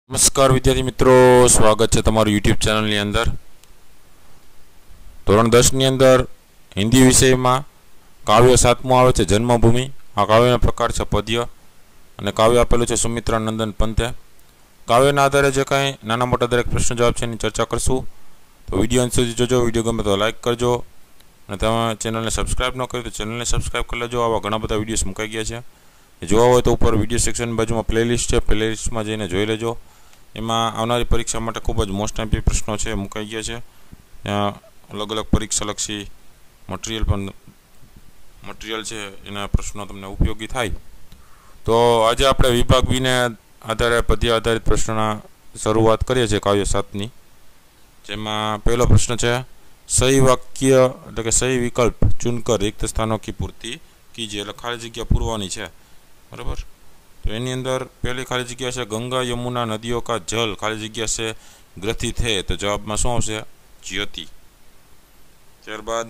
नमस्कार विद्यार्थी मित्रों, स्वागत है तमारू यूट्यूब चैनल अंदर। धोरण 10 अंदर हिंदी विषय में काव्य 7मु आवे छे जन्मभूमि। आ काव्यना प्रकार छे पद्य अने काव्य आपेलुं छे सुमित्रा नंदन पंते। काव्यना आधारे जे कांई नाना मोटा दरेक प्रश्न जवाब छे एनी चर्चा करशुं। तो विडियो अंत सुधी जोजो। विडियो गमे तो लाइक करजो अने तमे चेनलने सब्सक्राइब न करी तो चेनलने सब्सक्राइब कर लेजो। आवा घणा बधा विडियोस मुकाई गया छे। जोवा होय तो उपर विडियो सेक्शन बाजू में प्लेलिस्ट है, प्लेलिस्ट में जईने जोई लेजो। एमां आवनारी परीक्षा माटे खूब ज मोस्ट एमपी प्रश्नों है मुकाई गया है। त्यां अलग अलग परीक्षालक्षी मटीरियल है, एना प्रश्नों तमने उपयोगी थाय। तो आज आपणे विभाग बी ने आधारे पद्य आधारित प्रश्नों शरूआत करीए छीए काव्य 7 जेमां पहलो प्रश्न है सही वाक्य एटले के सही विकल्प चुनकर रिक्त स्थानों की पूर्ति कीजिए। एटले खाली जग्या पूरवानी है, बराबर। तो एनी अंदर पहली खाली जग्या से गंगा यमुना नदियों का जल खाली जग्या से ग्रथित है, तो जवाब में शू आवशे? ज्योति। त्यारबाद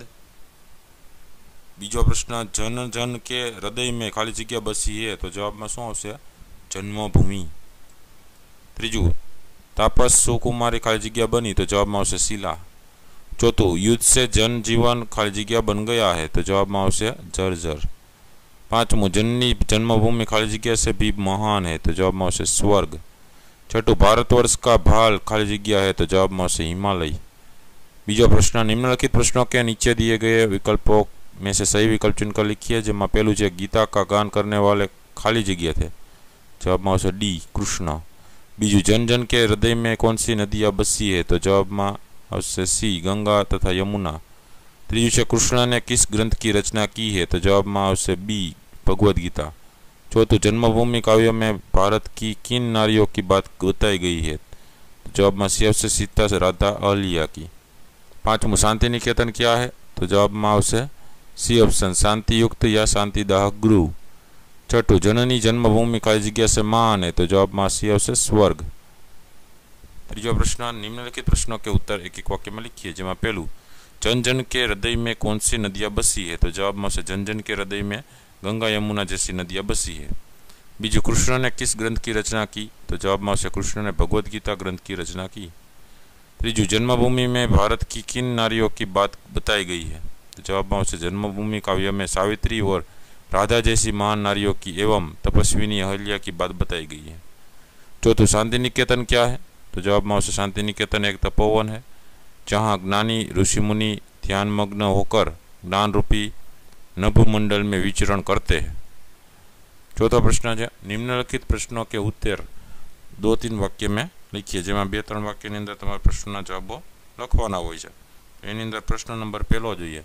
बीजो प्रश्न जन जन के हृदय में खाली जग्या बसी है, तो जवाब में शू आवशे? जन्मभूमि। त्रीजू तापस सुकुमारी खाली जग्या बनी, तो जवाब में आवशे शिला। चौथु युद्ध से जन जीवन खाली जग्या बन गया है, तो जवाब में आवशे जर्जर। पांचमू जननी जन्मभूमि खाली जग्या से भी महान है, तो जवाब में आवशे स्वर्ग। छठू भारतवर्ष का भाल खाली जग्या है, तो जवाब में आवशे हिमालय। बीजो प्रश्न निम्नलिखित प्रश्नों के नीचे दिए गए विकल्पों में से सही विकल्प चुनकर लिखिए। जेमां पहलू है गीता का गान करने वाले खाली जग्या थे, जवाब में आवशे डी कृष्ण। बीजू जन जन के हृदय में कौन सी नदियां बसी है, तो जवाब में आवशे सी गंगा तथा यमुना। त्रीजू है कृष्ण ने किस ग्रंथ की रचना की है, तो जवाब में आवशे बी भगवद गीता। चौथु जन्मभूमि काव्य में भारत की किन नारियों की बात बताई गई है, तो जवाब में सी आवशे सीता से राधा अहल्या की। पांचमू शांति निकेतन क्या है, तो जवाब में आवशे सी ऑप्शन शांति युक्त या शांतिदायक गृह। छठू जननी जन्मभूमि खाली जग्या से महान है, तो जवाब में सी आवशे स्वर्ग। त्रीजो प्रश्न निम्नलिखित प्रश्नों के उत्तर एक एक वाक्य में लिखिए। जेमां पहलू जन जन के हृदय में कौन सी नदियां बसी है, तो जवाब में जन जन के हृदय में गंगा यमुना जैसी नदियां बसी है। बीजू कृष्ण ने किस ग्रंथ की रचना की, तो जवाब में कृष्ण ने भगवद गीता ग्रंथ की रचना की। त्रीजू जन्मभूमि में भारत की किन नारियों की बात बताई गई है, तो जवाब में जन्मभूमि काव्य में सावित्री और राधा जैसी महान नारियों की एवं तपस्विनी अहल्या की बात बताई गई है। चौथु शांति निकेतन क्या है, तो जवाब में शांति निकेतन एक तपोवन है जहाँ ज्ञानी ऋषि मुनि ध्यानमग्न होकर ज्ञान रूपी नभमंडल में विचरण करते हैं। चौथा प्रश्न है निम्नलिखित प्रश्नों के उत्तर 2-3 वाक्य में लिखिए। जेमां 2-3 वाक्य ની અંદર તમારે પ્રશ્નના જવાબો લખવાના હોય છે। એની અંદર પ્રશ્ન નંબર પહેલો જોઈએ।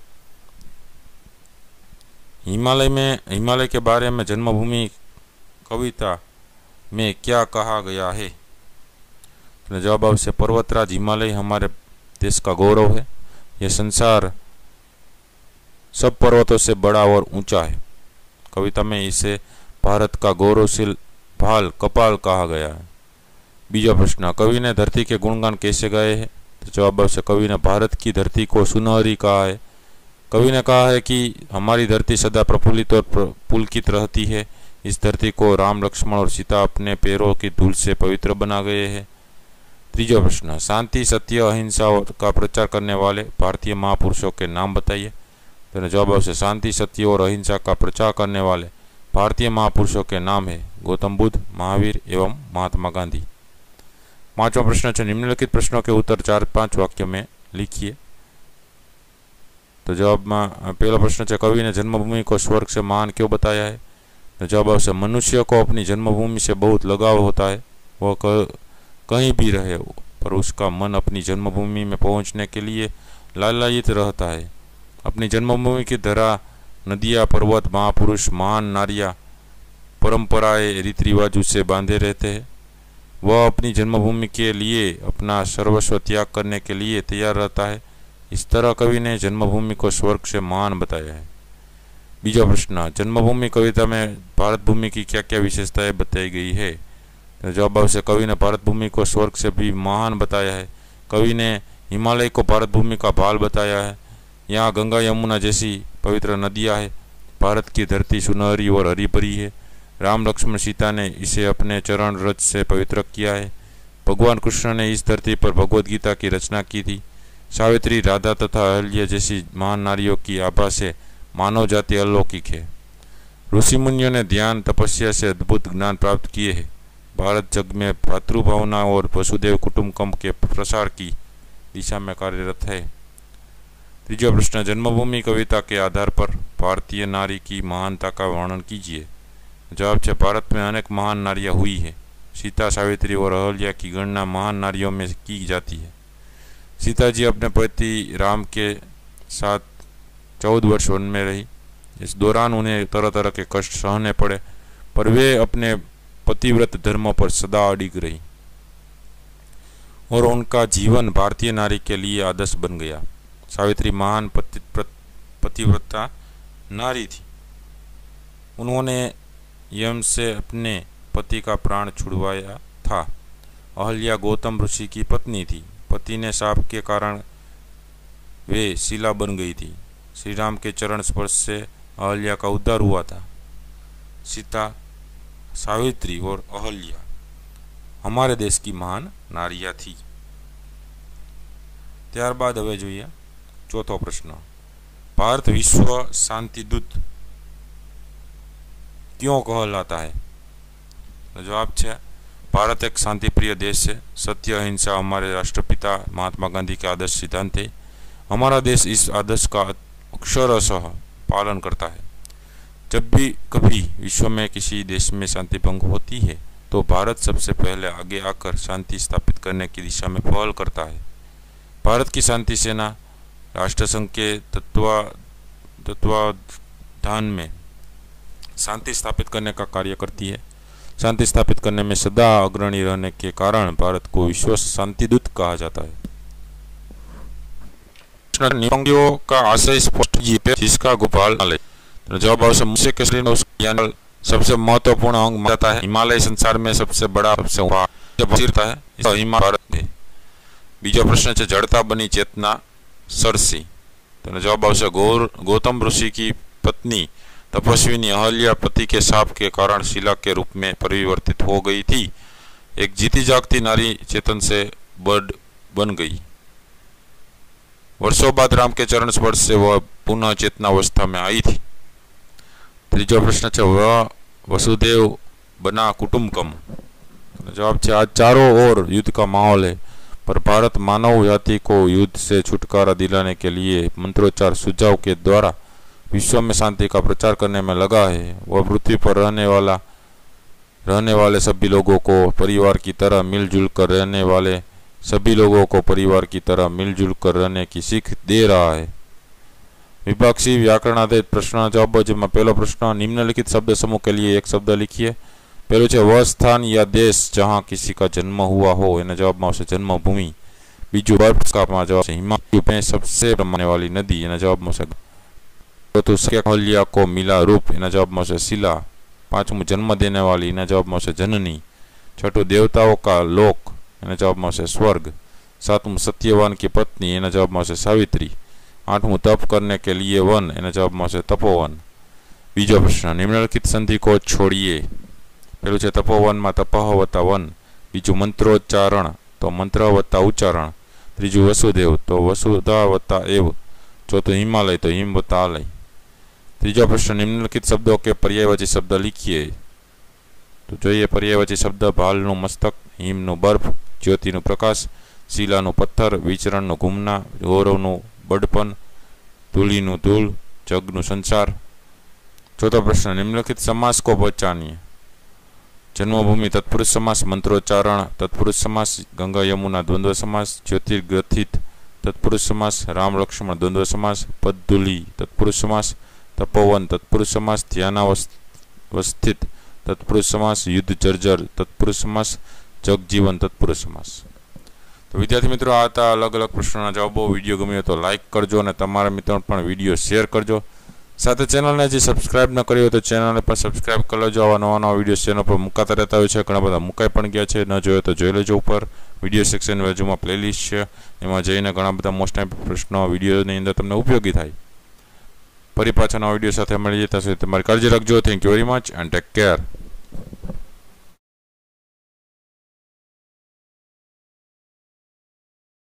हिमालय के बारे में जन्मभूमि कविता में क्या कहा गया है, तो जवाब आवशे पर्वतराज हिमालय हमारे देश का गौरव है। यह संसार सब पर्वतों से बड़ा और ऊंचा है। कविता में इसे भारत का गौरवशील भाल कपाल कहा गया है। बीजा प्रश्न कवि ने धरती के गुणगान कैसे गाए हैं, तो जवाब है कवि ने भारत की धरती को सुनहरी कहा है। कवि ने कहा है कि हमारी धरती सदा प्रफुल्लित और पुलकित रहती है। इस धरती को राम लक्ष्मण और सीता अपने पैरों की धूल से पवित्र बना गए हैं। तीजा प्रश्न शांति सत्य अहिंसा का प्रचार करने वाले भारतीय महापुरुषों के नाम बताइए, तो जवाब आवशे शांति सत्य और अहिंसा का प्रचार करने वाले भारतीय महापुरुषों के नाम है गौतम बुद्ध, महावीर एवं महात्मा गांधी। पांचवा प्रश्न है निम्नलिखित प्रश्नों के उत्तर 4-5 वाक्यों में लिखिए। तो जवाब में पहला प्रश्न है कवि ने जन्मभूमि को स्वर्ग से महान क्यों बताया है, तो जवाब आवशे मनुष्य को अपनी जन्मभूमि से बहुत लगाव होता है। वह कहीं भी रहे पर उसका मन अपनी जन्मभूमि में पहुंचने के लिए लालायित रहता है। अपनी जन्मभूमि की धरा नदियाँ पर्वत महापुरुष महान नारियाँ परंपराएं रीति रिवाज से बांधे रहते हैं। वह अपनी जन्मभूमि के लिए अपना सर्वस्व त्याग करने के लिए तैयार रहता है। इस तरह कवि ने जन्मभूमि को स्वर्ग से महान बताया है। बीजा प्रश्न जन्मभूमि कविता में भारत भूमि की क्या क्या विशेषताएं बताई गई है, तो जवाब आवशे कवि ने भारत भूमि को स्वर्ग से भी महान बताया है। कवि ने हिमालय को भारत भूमि का भाल बताया है। यहाँ गंगा यमुना जैसी पवित्र नदियाँ है। भारत की धरती सुनहरी और हरी भरी है। राम लक्ष्मण सीता ने इसे अपने चरण रज से पवित्र किया है। भगवान कृष्ण ने इस धरती पर भगवद गीता की रचना की थी। सावित्री, राधा तथा अहल्या जैसी महान नारियों की आभा से मानव जाति अलौकिक है। ऋषि मुनियों ने ध्यान तपस्या से अद्भुत ज्ञान प्राप्त किए हैं। भारत जग में भातृभावना और वसुदेव कुटुंबकम के प्रसार की दिशा में कार्यरत है। तीसरा प्रश्न, जन्मभूमि कविता के आधार पर भारतीय नारी की महानता का वर्णन कीजिए। जवाब है, भारत में अनेक महान नारियां हुई है। सीता, सावित्री और अहल्या की गणना महान नारियों में की जाती है। सीता जी अपने पति राम के साथ 14 वर्ष वन में रही। इस दौरान उन्हें तरह तरह के कष्ट सहने पड़े, पर वे अपने पतिव्रत धर्म पर सदा अडिग रही और उनका जीवन भारतीय नारी के लिए आदर्श बन गया। सावित्री महान पतिव्रता नारी थी। उन्होंने यम से अपने पति का प्राण छुड़वाया था। अहल्या गौतम ऋषि की पत्नी थी। पति ने शाप के कारण वे शिला बन गई थी। श्री राम के चरण स्पर्श से अहल्या का उद्धार हुआ था। सीता, सावित्री और अहल्या हमारे देश की महान नारियां थी। ત્યારબાદ હવે જોઈએ ચોથો પ્રશ્ન, भारत विश्व शांति दूत क्यों कहलाता है? तो जवाब है, भारत एक शांति प्रिय देश है। सत्य, अहिंसा हमारे राष्ट्रपिता महात्मा गांधी के आदर्श सिद्धांत है। हमारा देश इस आदर्श का अक्षरशः पालन करता है। जब भी कभी विश्व में किसी देश में शांति भंग होती है तो भारत सबसे पहले आगे आकर शांति स्थापित करने की दिशा में पहल करता है। भारत की शांति सेना राष्ट्रसंघ के तत्वाधान में शांति स्थापित करने का कार्य करती है। शांति स्थापित करने में सदा अग्रणी रहने के कारण भारत को विश्व शांति दूत कहा जाता है। नियोंगियों का आशय स्पष्ट कीजिए जिसका गोपाल तो जवाब आवश्यक मनुष्य के शरीर में उसका सबसे महत्वपूर्ण अंग माना जाता है। हिमालय संसार में सबसे बड़ा सबसे है हिमालय। बीजो प्रश्न है, जड़ता बनी चेतना सरसी। तो जवाब आवश्यक गौतम ऋषि की पत्नी तपस्विनी अहल्या पति के शाप के कारण शिला के रूप में परिवर्तित हो गई थी। एक जीती जागती नारी चेतन से बन गई। वर्षों बाद राम के चरण स्पर्श से वह पुनः चेतनावस्था में आई थी। तीसरा प्रश्न है, वह वसुदेव बना कुटुंबकम। जवाब है, आज चारों ओर युद्ध का माहौल है, पर भारत मानव जाति को युद्ध से छुटकारा दिलाने के लिए मंत्रोच्चार सुझाव के द्वारा विश्व में शांति का प्रचार करने में लगा है। वह पृथ्वी पर रहने वाले सभी लोगों को परिवार की तरह मिलजुल कर रहने की सीख दे रहा है। विपक्षी व्याकरणाधीत प्रश्न जवाब, जिसमें पहला प्रश्न, निम्नलिखित शब्द समूह के लिए एक शब्द लिखिए। पहलू है, वह स्थान या देश जहाँ किसी का जन्म हुआ हो। एना जवाब में आवशे जन्मभूमि। बीजू बर्फ का जवाब है हिमालय में सबसे रमने वाली नदी। एना जवाब में आवशे। चौथुं, अहल्या को मिला रूप। एना जवाब में आवशे शिला। पांचमું, जन्म देने वाली। एना जवाब में आवशे जननी। छठुं, देवताओं का लोक। एना जवाब में आवशे स्वर्ग। सातमुं, सत्यवान की पत्नी। एना जवाब में आवशे सावित्री। आठमुं, तप करने के लिए वन। एना जवाब में आवशे तपोवन। बीजो प्रश्न, निम्नलिखित संधि को छोड़िए। पहलू है, तपोवन में तपह वत्ता वन। बीजू मंत्रोच्चारण तो मंत्र वत्ता उच्चारण। तीजू वसुदेव तो वसुधा वत्ता एव। चौथुं हिमालय तो हिम वत्ता आलय। तीजा प्रश्न, निम्नलिखित शब्दों के पर्यायवाची शब्द लिखिए। तो જોઈએ पर्यायवाची शब्द, भालनु मस्तक, हिमनु बर्फ, ज्योतिनु प्रकाश, शिलानु पत्थर, विचरणनु घूमना, गौरवनु बड़पन, धूलिनु धूल, जगनु संसार। चौथा प्रश्न, निम्नलिखित समास को पहचानिए। जन्मभूमि तत्पुरुष समास, मंत्रोच्चारण तत्पुरुष समास, गंगा यमुना द्वंद्व समास, ज्योतिर्ग्रथित तत्पुरुष समास, राम लक्ष्मण द्वंद्व समास, पदधूलि तत्पुरुष समास, तपोवन तत्पुरुष समास, ध्यानावस्थित तत्पुरुष समास, युद्ध जर्जर तत्पुरुष समास, जगजीवन तत्पुरुष समास। तो विद्यार्थी मित्रों, आ था अलग अलग प्रश्नों जवाबों। विडियो गम्यो तो लाइक करजो और तमारा मित्रों पण विडियो शेर करजो। साथ चैनल ने हजी सब्सक्राइब न करी हो तो चैनल ने पण सब्सक्राइब कर लो। आवा नवा नवा विडियो चैनल पर मुकाता रहता हो छे, घणा बधा मुकाई पण गया छे। न जोयो तो जोई लेजो। ऊपर विडियो सेक्शन बाजुमां प्लेलिस्ट छे, एमां जईने घणा बधा मोस्ट टाइम प्रश्नो विडियोनी अंदर तमने उपयोगी थाय। फरी पाछा नवा विडियो साथे मळीए, त्यां सुधी तमारी काळजी राखजो। Thank you very much and take care.